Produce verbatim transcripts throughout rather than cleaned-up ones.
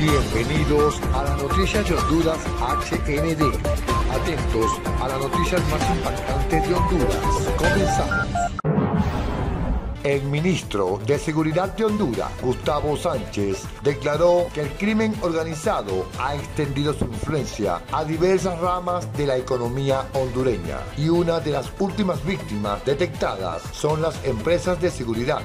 Bienvenidos a las noticias de Honduras H N D. Atentos a las noticias más impactantes de Honduras. Comenzamos. El ministro de Seguridad de Honduras, Gustavo Sánchez, declaró que el crimen organizado ha extendido su influencia a diversas ramas de la economía hondureña y una de las últimas víctimas detectadas son las empresas de seguridad.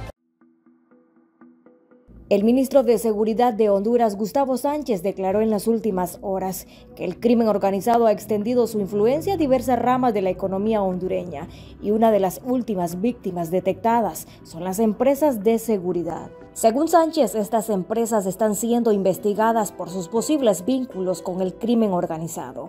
El ministro de Seguridad de Honduras, Gustavo Sánchez, declaró en las últimas horas que el crimen organizado ha extendido su influencia a diversas ramas de la economía hondureña y una de las últimas víctimas detectadas son las empresas de seguridad. Según Sánchez, estas empresas están siendo investigadas por sus posibles vínculos con el crimen organizado.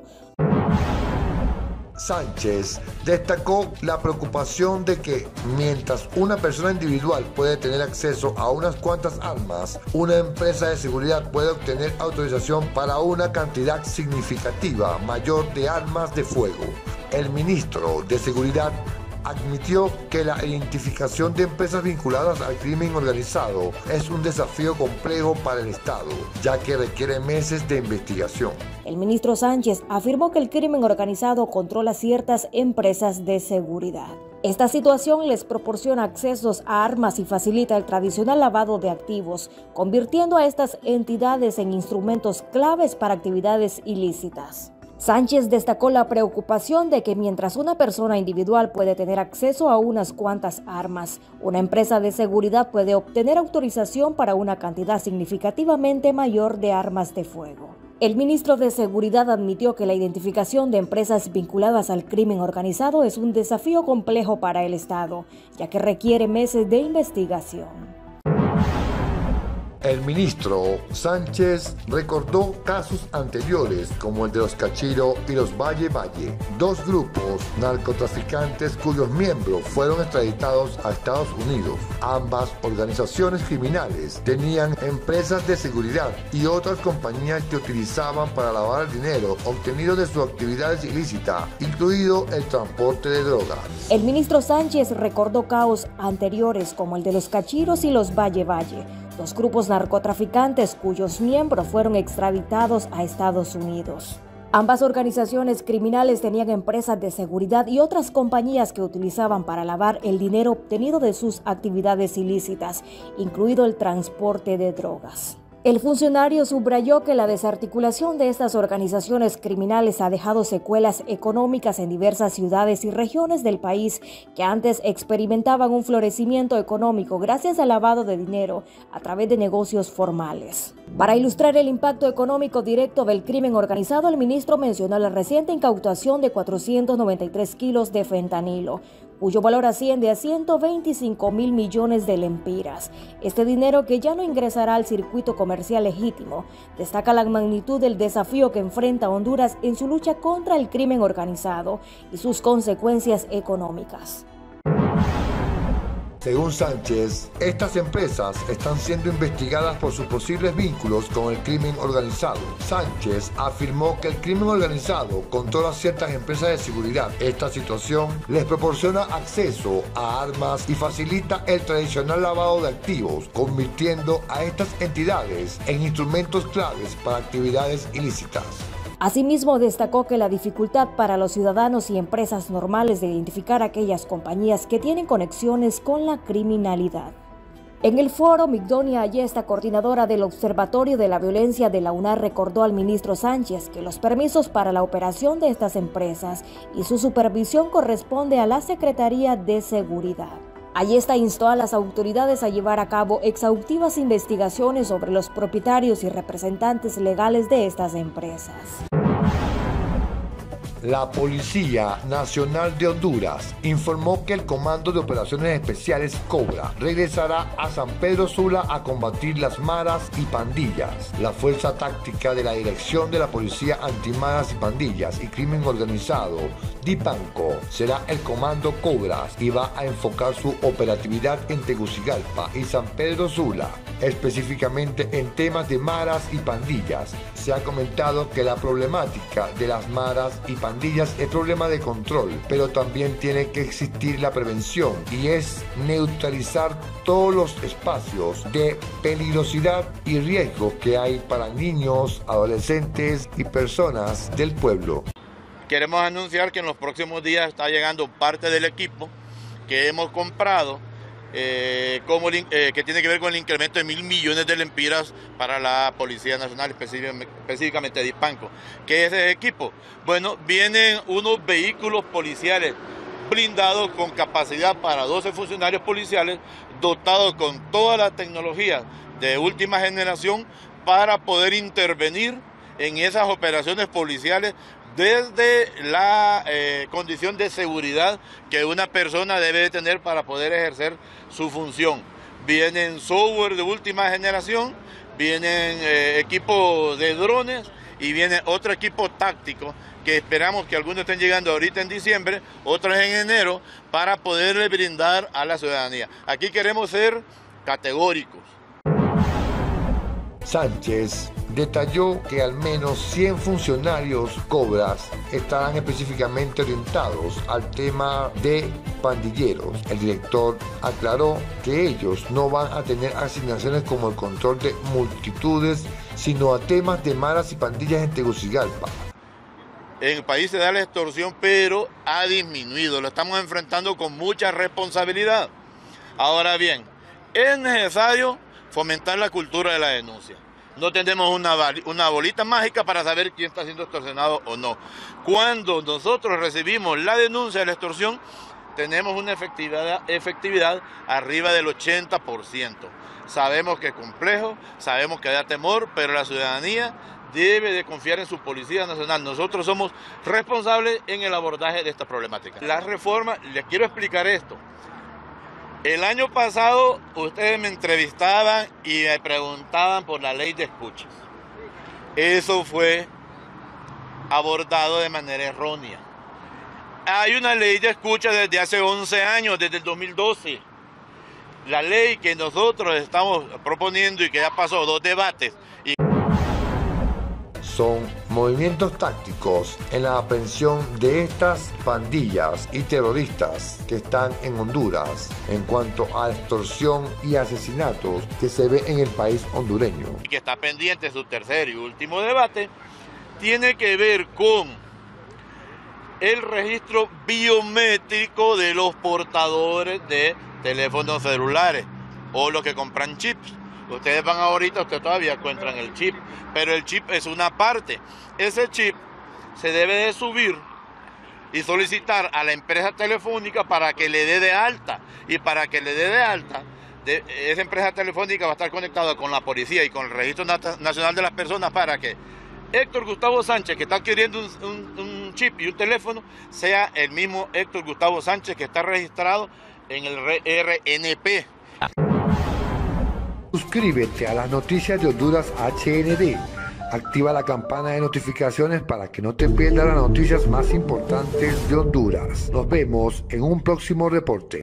Sánchez destacó la preocupación de que mientras una persona individual puede tener acceso a unas cuantas armas, una empresa de seguridad puede obtener autorización para una cantidad significativa mayor de armas de fuego. El ministro de Seguridad admitió que la identificación de empresas vinculadas al crimen organizado es un desafío complejo para el Estado, ya que requiere meses de investigación. El ministro Sánchez afirmó que el crimen organizado controla ciertas empresas de seguridad. Esta situación les proporciona accesos a armas y facilita el tradicional lavado de activos, convirtiendo a estas entidades en instrumentos claves para actividades ilícitas. Sánchez destacó la preocupación de que mientras una persona individual puede tener acceso a unas cuantas armas, una empresa de seguridad puede obtener autorización para una cantidad significativamente mayor de armas de fuego. El ministro de Seguridad admitió que la identificación de empresas vinculadas al crimen organizado es un desafío complejo para el Estado, ya que requiere meses de investigación. El ministro Sánchez recordó casos anteriores como el de los Cachiro y los Valle Valle, dos grupos narcotraficantes cuyos miembros fueron extraditados a Estados Unidos. Ambas organizaciones criminales tenían empresas de seguridad y otras compañías que utilizaban para lavar el dinero obtenido de sus actividades ilícitas, incluido el transporte de drogas. El ministro Sánchez recordó casos anteriores como el de los Cachiros y los Valle Valle, dos grupos narcotraficantes cuyos miembros fueron extraditados a Estados Unidos. Ambas organizaciones criminales tenían empresas de seguridad y otras compañías que utilizaban para lavar el dinero obtenido de sus actividades ilícitas, incluido el transporte de drogas. El funcionario subrayó que la desarticulación de estas organizaciones criminales ha dejado secuelas económicas en diversas ciudades y regiones del país que antes experimentaban un florecimiento económico gracias al lavado de dinero a través de negocios formales. Para ilustrar el impacto económico directo del crimen organizado, el ministro mencionó la reciente incautación de cuatrocientos noventa y tres kilos de fentanilo, cuyo valor asciende a ciento veinticinco mil millones de lempiras. Este dinero, que ya no ingresará al circuito comercial legítimo, destaca la magnitud del desafío que enfrenta Honduras en su lucha contra el crimen organizado y sus consecuencias económicas. Según Sánchez, estas empresas están siendo investigadas por sus posibles vínculos con el crimen organizado. Sánchez afirmó que el crimen organizado controla ciertas empresas de seguridad. Esta situación les proporciona acceso a armas y facilita el tradicional lavado de activos, convirtiendo a estas entidades en instrumentos claves para actividades ilícitas. Asimismo, destacó que la dificultad para los ciudadanos y empresas normales de identificar aquellas compañías que tienen conexiones con la criminalidad. En el foro, Migdonia Ayesta, coordinadora del Observatorio de la Violencia de la U N A R, recordó al ministro Sánchez que los permisos para la operación de estas empresas y su supervisión corresponde a la Secretaría de Seguridad. Ayesta instó a las autoridades a llevar a cabo exhaustivas investigaciones sobre los propietarios y representantes legales de estas empresas. La Policía Nacional de Honduras informó que el Comando de Operaciones Especiales Cobra regresará a San Pedro Sula a combatir las maras y pandillas. La Fuerza Táctica de la Dirección de la Policía Antimaras y Pandillas y Crimen Organizado, DIPANCO, será el Comando Cobras y va a enfocar su operatividad en Tegucigalpa y San Pedro Sula, específicamente en temas de maras y pandillas. Se ha comentado que la problemática de las maras y pandillas pandillas es problema de control, pero también tiene que existir la prevención y es neutralizar todos los espacios de peligrosidad y riesgo que hay para niños, adolescentes y personas del pueblo. Queremos anunciar que en los próximos días está llegando parte del equipo que hemos comprado, eh, como, eh, que tiene que ver con el incremento de mil millones de lempiras para la Policía Nacional, específicamente de Dispanco. ¿Qué es ese equipo? Bueno, vienen unos vehículos policiales blindados con capacidad para doce funcionarios policiales, dotados con toda la tecnología de última generación para poder intervenir en esas operaciones policiales desde la eh, condición de seguridad que una persona debe de tener para poder ejercer su función. Vienen software de última generación, vienen eh, equipos de drones y viene otro equipo táctico que esperamos que algunos estén llegando ahorita en diciembre, otros en enero, para poderle brindar a la ciudadanía. Aquí queremos ser categóricos. Sánchez detalló que al menos cien funcionarios cobras estarán específicamente orientados al tema de pandilleros. El director aclaró que ellos no van a tener asignaciones como el control de multitudes, sino a temas de maras y pandillas en Tegucigalpa. En el país se da la extorsión, pero ha disminuido. Lo estamos enfrentando con mucha responsabilidad. Ahora bien, es necesario fomentar la cultura de la denuncia. No tenemos una, una bolita mágica para saber quién está siendo extorsionado o no. Cuando nosotros recibimos la denuncia de la extorsión, tenemos una efectividad, efectividad arriba del ochenta por ciento. Sabemos que es complejo, sabemos que da temor, pero la ciudadanía debe de confiar en su Policía Nacional. Nosotros somos responsables en el abordaje de esta problemática. La reforma, les quiero explicar esto. El año pasado ustedes me entrevistaban y me preguntaban por la ley de escuchas. Eso fue abordado de manera errónea. Hay una ley de escucha desde hace once años, desde el dos mil doce. La ley que nosotros estamos proponiendo y que ya pasó dos debates. Y son movimientos tácticos en la aprehensión de estas pandillas y terroristas que están en Honduras en cuanto a extorsión y asesinatos que se ve en el país hondureño. Y que está pendiente su tercer y último debate, tiene que ver con el registro biométrico de los portadores de teléfonos celulares o los que compran chips. Ustedes van ahorita, ustedes todavía encuentran el chip, pero el chip es una parte. Ese chip se debe de subir y solicitar a la empresa telefónica para que le dé de alta. Y para que le dé de alta, de, esa empresa telefónica va a estar conectada con la policía y con el Registro Nacional de las Personas para que Héctor Gustavo Sánchez, que está adquiriendo un, un, un chip y un teléfono, sea el mismo Héctor Gustavo Sánchez que está registrado en el R N P. Suscríbete a las noticias de Honduras H N D. Activa la campana de notificaciones para que no te pierdas las noticias más importantes de Honduras. Nos vemos en un próximo reporte.